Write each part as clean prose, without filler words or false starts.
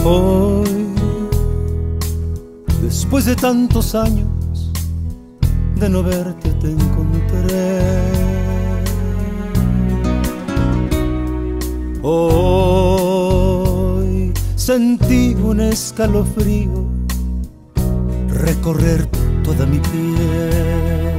Hoy, después de tantos años de no verte, te encontré. Hoy sentí un escalofrío recorrer toda mi piel.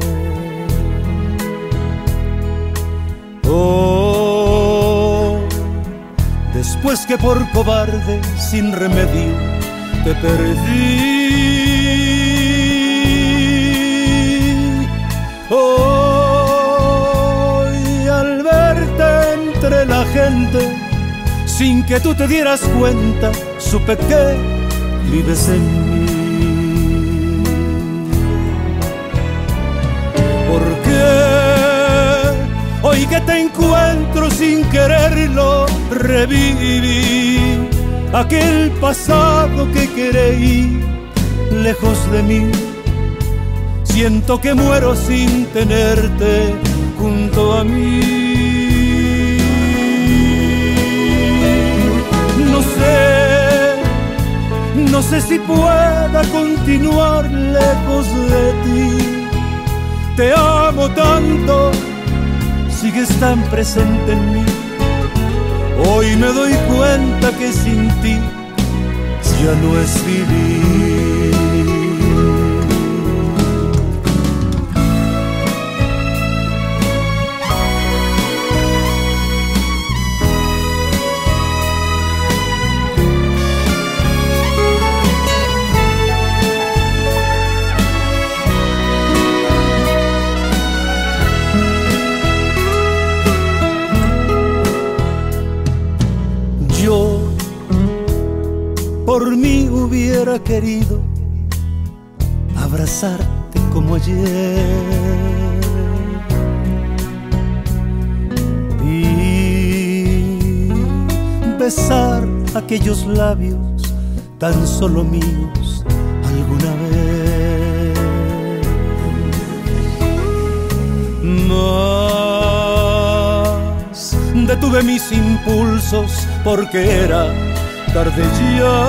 Hoy, después que por cobarde sin remedio te perdí, hoy al verte entre la gente, sin que tú te dieras cuenta, supe que vives en mí. Porque hoy que te encuentro sin quererlo, reviví aquel pasado que creí lejos de mí. Siento que muero sin tenerte junto a mí. No sé si pueda continuar lejos de ti. Te amo tanto, sigues tan presente en mí. Hoy me doy cuenta que sin ti ya no es vivir. Por mí hubiera querido abrazarte como ayer y besar aquellos labios tan solo míos alguna vez. Mas detuve mis impulsos porque era tarde ya.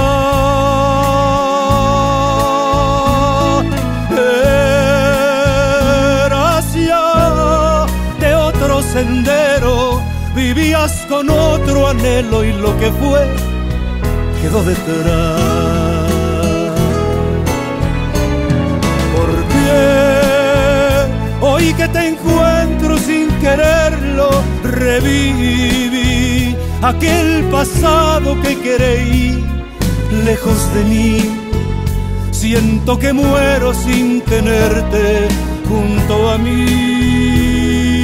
Eras ya de otro sendero, vivías con otro anhelo y lo que fue quedó detrás. Porque hoy que te encuentro sin quererlo, reviví aquel pasado que creí lejos de mí. Siento que muero sin tenerte junto a mí.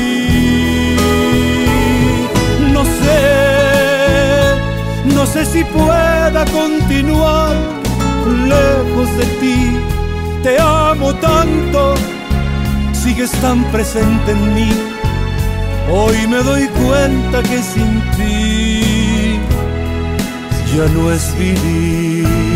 No sé si pueda continuar lejos de ti. Te amo tanto, sigues tan presente en mí. Hoy me doy cuenta que sin ti ya no es vivir.